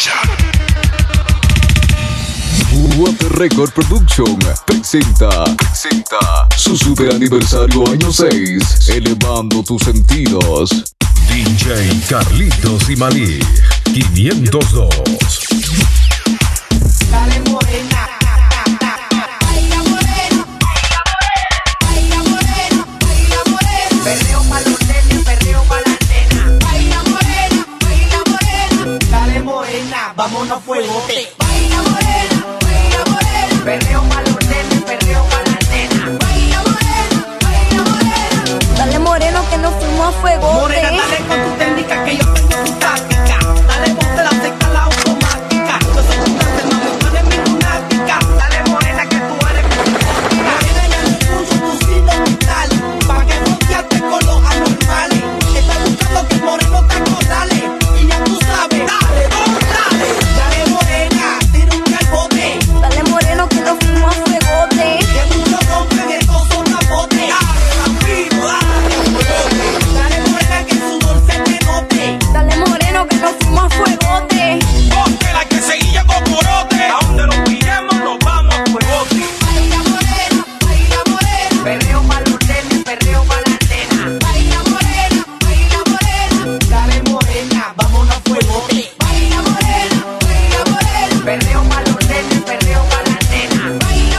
Water Record Production presenta su super aniversario año 6, elevando tus sentidos. DJ Carlitos y Malí 502. Dale morena, baila morena, baila morena, baila morena, perreo pa' los nenes, perreo pa' la nena, baila morena, dale morena, vámonos fuegote, baila morena, perreo pa' los nenes, perreo pa' la nena, baila morena, dale moreno que nos fuimos a fuego. morena, dale con tu técnica que yo tengo tu táctica, dale ponte la secta, la automática, yo soy tu cárcel, mami, tú eres mi lunática, dale morena que tú eres morena en el pulso, tu signo vital, pa' que frontearte con los anormales, estás buscando que el moreno te acorrale, y ya tú sabes, dale morena, tira un calbote, Dale moreno que nos fuimos a fuegote. que muchos rompen estos son capotes, dale morena que su sudor se te note, Dale moreno que nos fuimos a fuegote. Porque la que seguía con corote. A donde nos pillemos nos vamos a fuegote. baila morena, perreo pa' los nenes, perreo pa' la nena, baila morena, dale morena, vámonos a fuegote, baila morena, perreo pa' los nenes, perreo pa' la nena, baila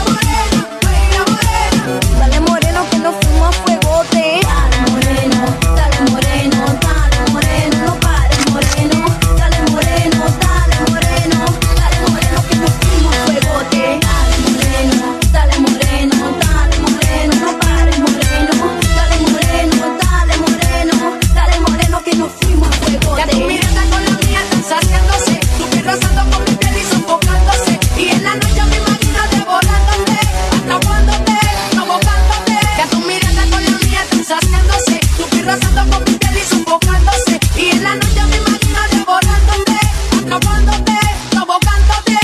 morena, Dale moreno que nos fuimos a fuegote. Dale moreno, dale moreno, dale moreno, no pares moreno. Dale moreno, dale moreno, dale moreno que nos fuimos a fuegote. Dale moreno, dale moreno, dale moreno, no pares moreno. Dale moreno, dale moreno, dale moreno que nos fuimos a fuegote. ya tu mirada con la mía están saciándose, tu piel rozando con mi piel y sofocándose, y en la noche me imagino devorándote, atrapándote, provocándote, ya tu mirada con la mía están saciándose, tu piel rozando con mi piel y sofocándose, y en la noche me imagino devorándote, atrapándote, provocándote.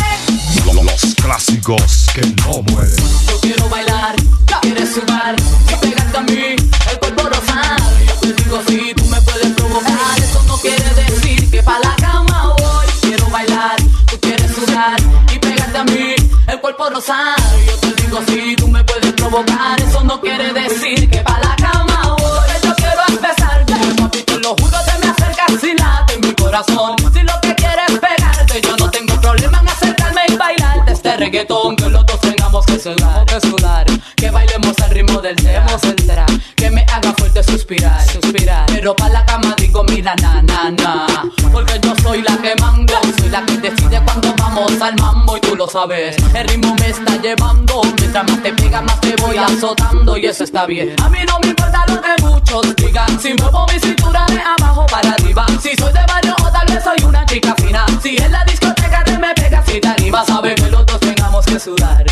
Los clásicos que no mueren. Yo quiero bailar, quieres sudar y pegarte a mí, el cuerpo rosar. Yo te digo si tú me puedes provocar, eso no quiere decir que pa' la cama voy. Quiero bailar, tú quieres sudar y pegarte a mí, el cuerpo rosar. Yo te digo si tú me puedes provocar, eso no quiere decir que pa' la cama voy. Yo quiero empezarte, papi, te lo juro, te me acercas y late en mi corazón. Si lo que quieres es pegarte, yo no tengo problema en acercarme y bailarte este reggaetón, que los dos tengamos que sudar, que bailemos al ritmo del tema, que me haga fuerte suspirar, pero pa' la cama digo mira na, porque yo soy la que mando, soy la que decide cuando vamos al mambo y tú lo sabes, el ritmo me está llevando, mientras más te pega más te voy azotando y eso está bien, a mí no me importa lo que muchos digan, si muevo mi cintura de abajo para arriba, si soy de barrio o tal vez soy una chica fina, si en la discoteca te me pegas y te animas, sabes que los dos tengamos que sudar,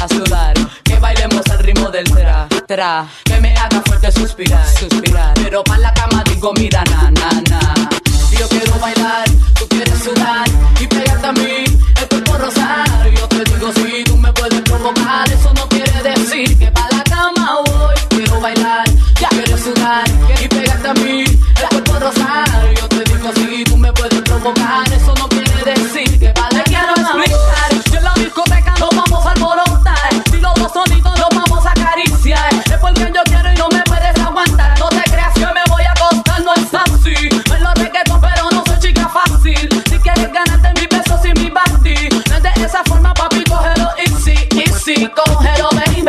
que bailemos al ritmo del tra, que me haga fuerte suspirar, pero pa' la cama digo mira na, yo quiero bailar, tú quieres sudar y pegarte a mí, el cuerpo rosar, yo te digo si tú me puedes provocar, eso no quiere decir que pa' la cama voy, quiero bailar, quieres sudar y pegarte a mí, el cuerpo rosar, yo te digo si tú me puedes provocar, eso no quiere decir que pa' la cama voy. Yo en la discoteca nos vamos a alborotar, si los dos solitos nos vamos a acariciar, es porque yo quiero y no me puedes aguantar, no te creas que me voy a acostar, no es así, me lo reggaeton pero no soy chica fácil, si quieres ganarte mis besos y mi basti, no es de esa forma papi, cógelo easy, cógelo baby.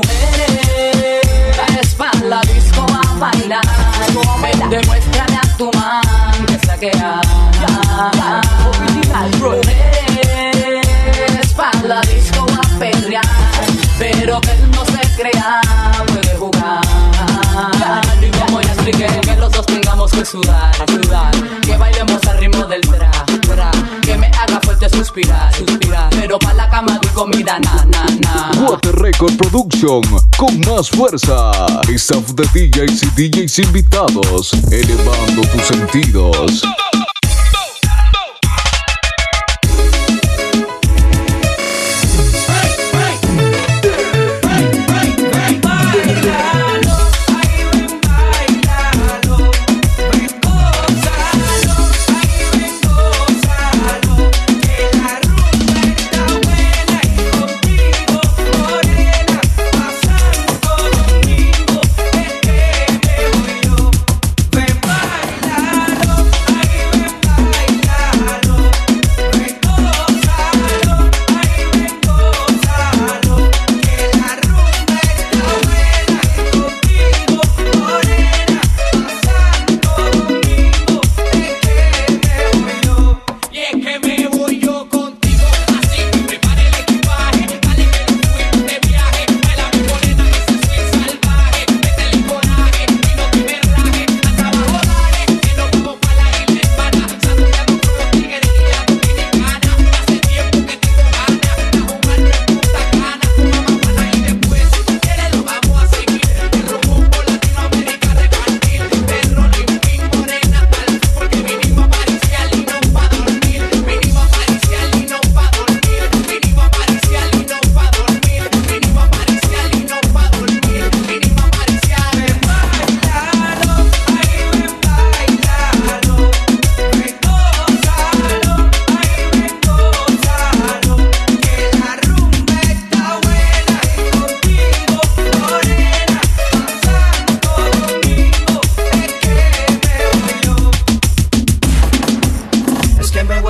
Mujeres, es pa' la disco a bailar, ven, demuéstrame a tu man que sea que mujeres, pa' la disco a perrear, pero que él no se crea, puede jugar. Y como ya expliqué, que los dos tengamos que sudar, que bailemos al ritmo del tra, que me haga fuerte suspirar, pero pa' la cama digo mira na. Water Record Production con más fuerza. Staff de DJs y DJs invitados, elevando tus sentidos. Bailalo,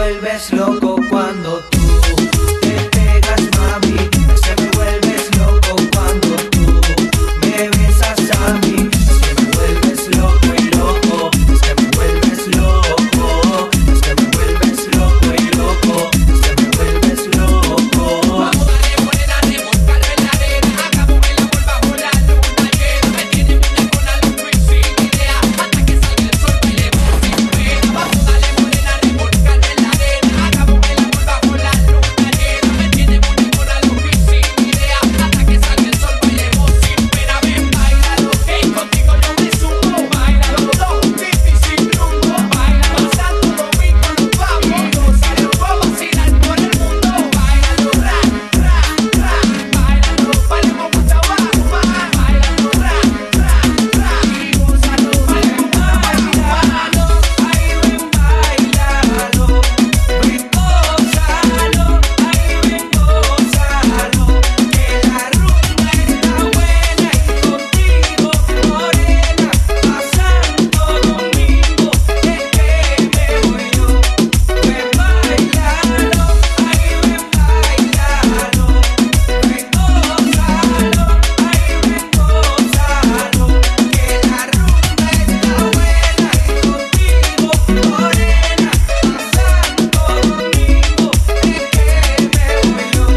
vuelves loco cuando tú te pegas, mami. Es que me vuelves loco cuando tú me besas a mí. Es que me vuelves loco y loco. Es que me vuelves loco. Es que me vuelves loco y loco. Es que me vuelves loco. Vamos, dale morena, remolcalo en la arena. Hagamos el amor bajo la luna llena. Me tiene muñeca con la luz y sin idea. Hasta que salga el sol bailemos sin pena. Vamos, dale morena, remolcalo en la arena. Hagamos el amor bajo la luna llena. Me tiene muñeca con la luz y sin idea. Hasta que salga el sol bailemos sin pena. Ven, bailalo, hey, contigo yo me sumo. Bailalo, dos, sin rumbo. Bailalo, Santo Domingo, nos vamos. Salimos a vacilar por el mundo. Bailalo, ra, ra, ra. Bailalo, bailemos mucho abajo, más. Bailalo, ra, ra, ra. Y gózalo, bailemos más. Bailalo, ahí ven, bailalo. Ven, gózalo, ahí ven, gózalo. Que la rumba está buena y contigo, morena, a Santo Domingo es que me voy yo. Ven, bailalo, ahí ven, bailalo. Ven, gózalo, ahí ven, gózalo. Que la rumba está buena y contigo, morena, a Santo Domingo es que me voy yo.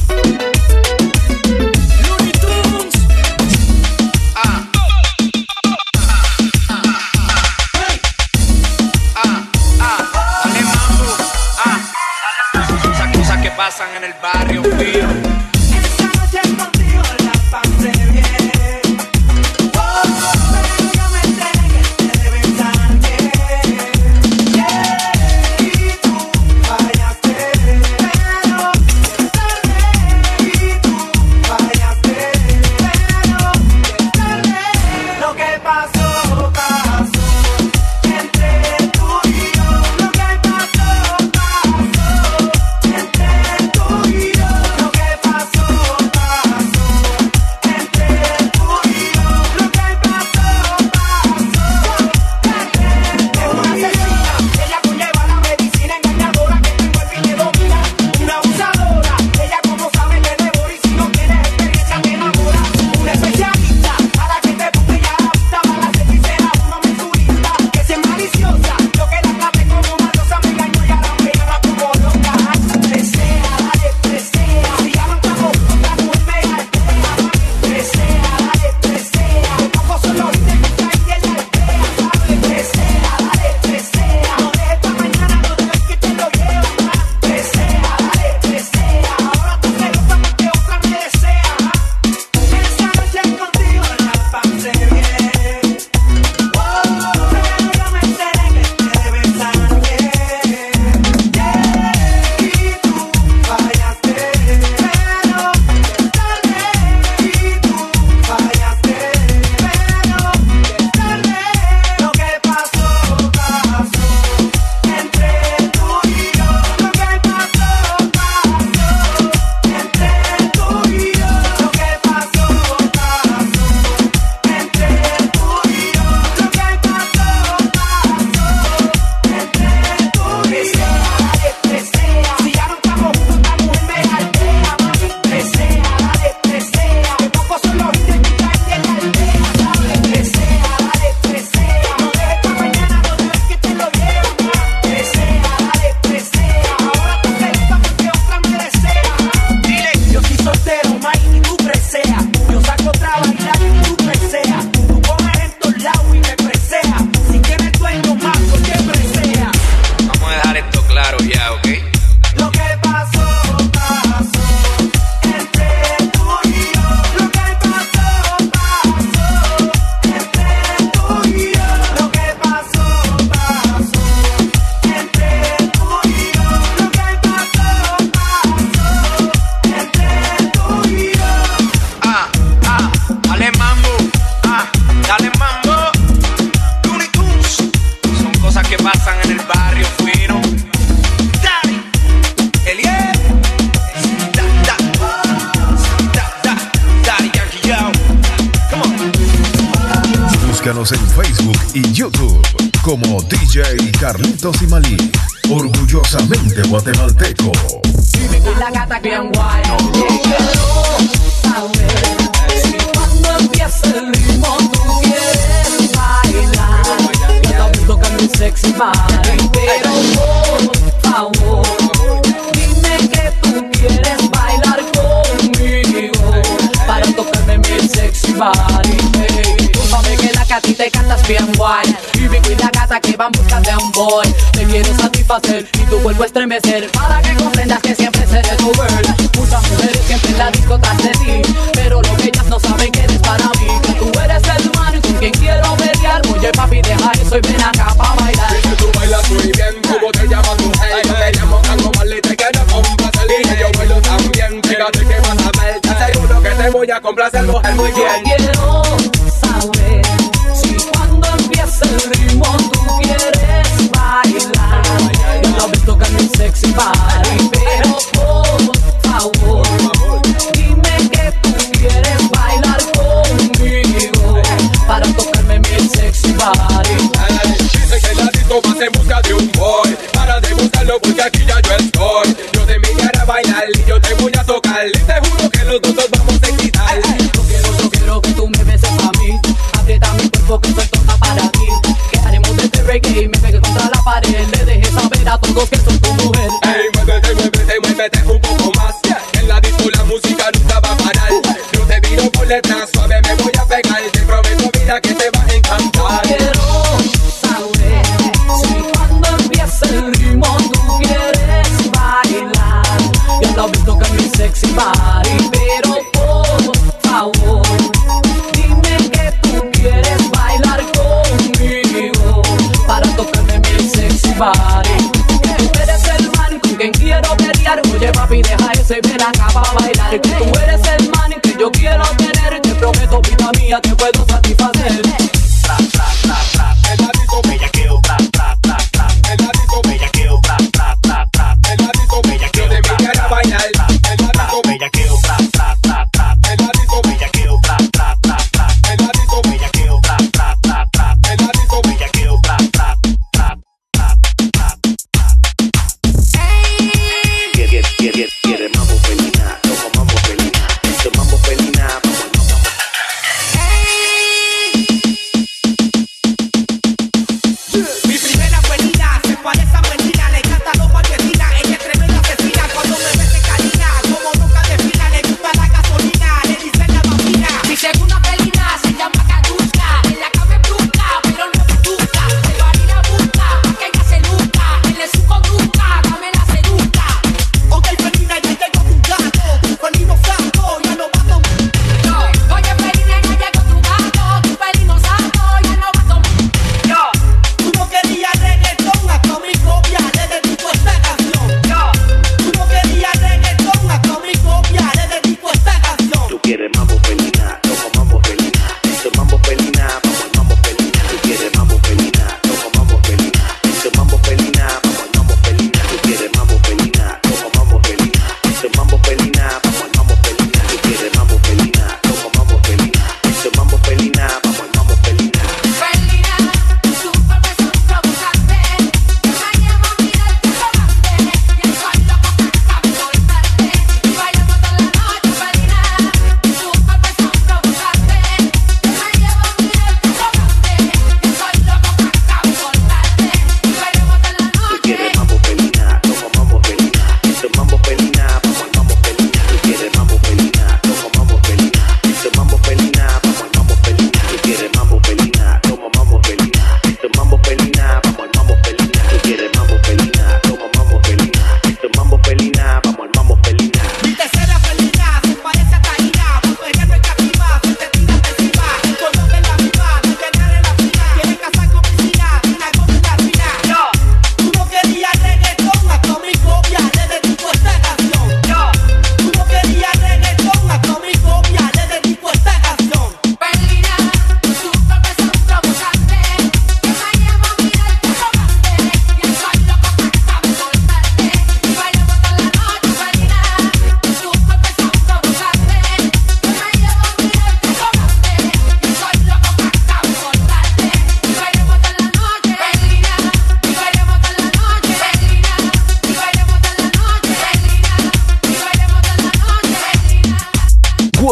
Looney Tunes. Dale mambo. Esas cosas que pasan en el barrio fino. Esta noche contigo la pasé bien. Oh, pero yo me enteré que te debes a alguien. Yeah, y tú fallaste, pero tarde. Y tú fallaste, pero tarde. Lo que pasó, pasó entre tú y yo. Lo que pasó, pasó entre tú y yo. Lo que pasó, pasó entre tú y yo. Lo que pasó, pasó es una asesina. Ella conlleva la medicina engañadora que tengo el fin de domina. Una abusadora. Ella como sabe te devora y si no tienes experiencia te enamora. Una especialista para que te busque y adapta. Para la hechicera, una mensurista que sea maliciosa. Yo que la clave como una rosa me engañó y ahora me llama como loca. Presea, dale, presea. Si ya no estamos juntas, mujer me altea. Presea, dale, presea. Poco solo viste que caí en la aldea, ¿sabes? Presea, dale, presea. No dejes pa' mañana, no dejes que te lo lleve más. Presea, dale, presea. Ahora tú te loca porque otra me desea. Esta noche contigo la pasé bien. Oh, pero yo me enteré que te debes a alguien. Yeah, y tú fallaste, pero tarde. Y tú fallaste, pero tarde. Lo que pasó, pasó entre tú y yo. Lo que pasó, pasó entre tú y yo. Lo que pasó, pasó entre tú y yo. Lo que pasó, pasó entre tú y yo. Dale, presea. Si ya no estamos juntos, esta mujer me altea, mami. Presea, dale, presea. Que poco son los indios que caen en la aldea, ¿sabes? Presea, dale, presea. No dejes pa' mañana, no dejes que te lo lleve más. Presea, dale, presea. Ahora tú te loca porque otra me desea. Dile, yo soy soltero, Mike, y tú presea. Yo saco otra bailar y tú presea. Tú comes en todos lados y me presea. Si tienes dueño más, porque presea. Vamos a dejar esto claro ya, ¿ok? Lo que pasó, pasó entre tú y yo. Lo que pasó, pasó entre tú y yo. Lo que pasó, pasó entre tú y yo. Lo que pasó, pasó entre tú y yo. Dale mambo, dale mambo. Looney Tunes. Son cosas que pasan en el barrio fino. Daddy, Eliel, Daddy Yankee, yo. Come on. Búscanos en Facebook y YouTube como DJ Carlitos y Malí. Orgullosamente guatemalteco. Y la gata bien guay. Yo quiero saber si cuando empieza el ritmo tú quieres bailar. Y la busco con mi sexy body. Pero por favor, dime que tú quieres bailar conmigo para tocarme mi sexy body. Hey, tú sabes que la que a ti te cantas bien guay. Y Vico y la gata que van buscando a un boy. Te quiero satisfacer y tu cuerpo estremecer para que comprendas que siempre seré tu girl. Muchas mujeres siempre en la disco tras de ti, pero lo que ellas no saben que eres para mí. Que tú eres el man con quien quiero pelear. Oye papi, deja eso y ven acá pa' bailar. Dice tú bailas muy bien, ¿cómo te llamas tú? Hey, yo te llamo Tango Marley, te quiero complacer. Y yo bailo también, fíjate que vas a ver. Te aseguro que te voy a complacer, mujer, muy bien. Yo quiero saber si cuando empieza el ritmo tú quieres bailar. Yo la voy a tocar mi sexy body, pero por favor, dime que tú quieres bailar conmigo para tocarme mi sexy body. Dice que la disco vas en busca de un boy. Para de buscarlo porque aquí ya yo estoy. Yo te invitaré a bailar y yo te voy a tocar. Y te juro que los dos nos vamos a excitar. Yo quiero que tú me beses a mí. Aprieta mi cuerpo que soy toda para ti. Que haremos de este reggae y me pegue contra la pared. Le dejes saber a todos que soy tu mujer. Ey, muévete, muévete, muévete un poco más. En la disco la música nunca va a parar. Yo te miro por detrás, suave me voy a pegar. Te prometo, mira, que te va a encantar. Quiero saber si cuando empieza el ritmo tú quieres bailar. Yo la voy a tocar mi sexy body, pero por favor, dime que tú quieres bailar conmigo para tocarme mi sexy body. Que tú eres el man con quien quiero pelear. Oye papi, deja eso y ven acá pa' bailar. Que tú eres el man que yo quiero tener. Te prometo, vida mía, te puedo satisfacer. En la disco bellaqueo, en la disco bellaqueo, en la disco bellaqueo, yo te invitaré a bailar. En la disco bellaqueo, en la disco bellaqueo, en la disco bellaqueo, en la disco bellaqueo. Quiere mambo felina, toma mambo felina, esto mambo felina, vamos.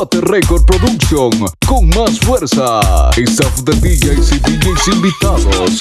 Water Record Production con más fuerza. Staff de DJs y DJs invitados.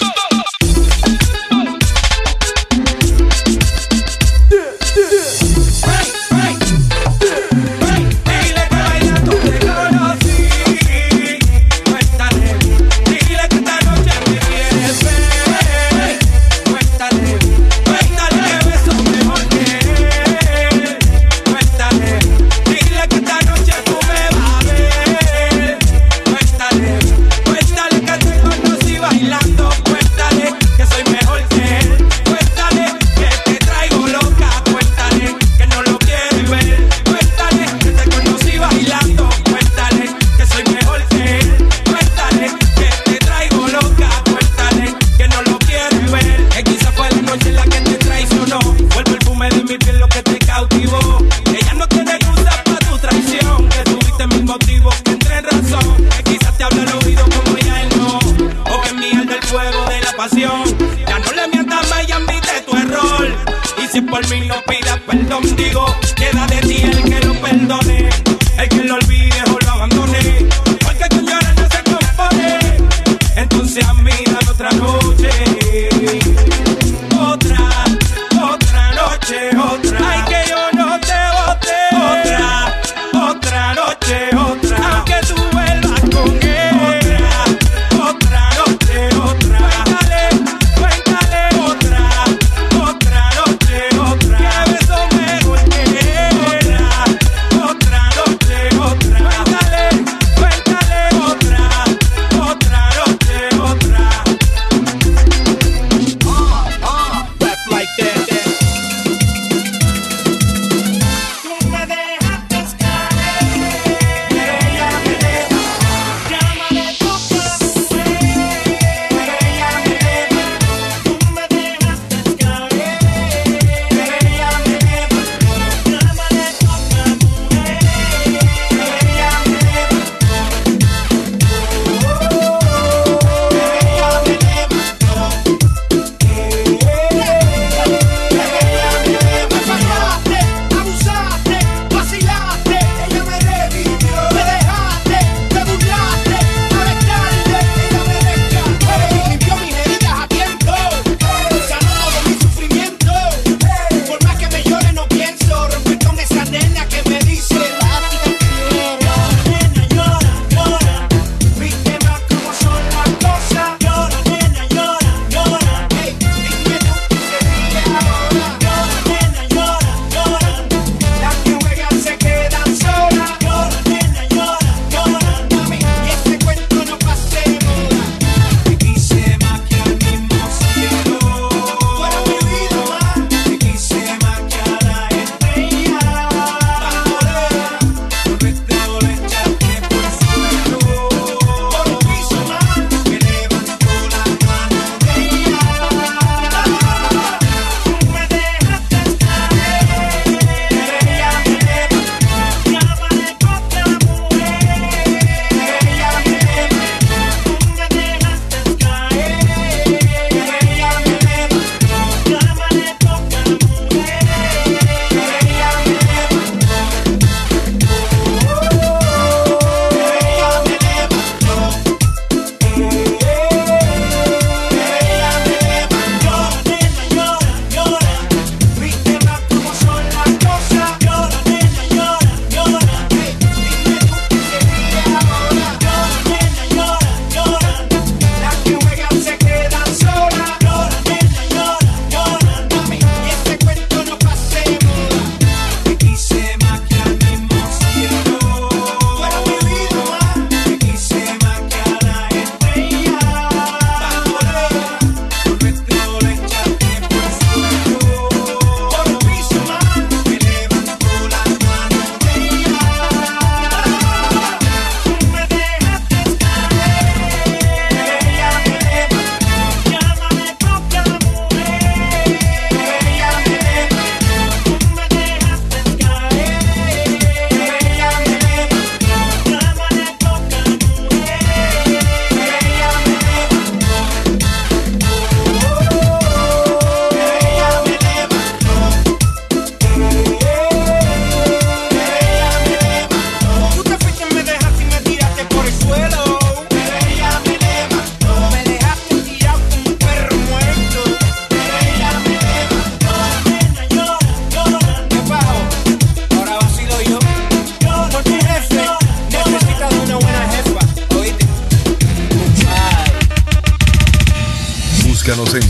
Ya no le mientas más y admite tu error. Y si por mí no pidas perdón, digo, queda de ti el que lo perdone, el que lo olvide o lo abandone. Porque con llorar no se compone. Entonces a mí dame otra noche. Otra noche, otra. Ay, que yo no te bote. Otra noche, otra. Aunque tú vuelvas con él. Otra noche, otra. Cuéntale, otra noche, otra. Que beso mejor que él.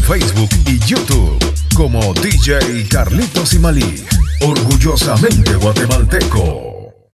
Facebook y YouTube como DJ Carlitos y Malí. Orgullosamente guatemalteco.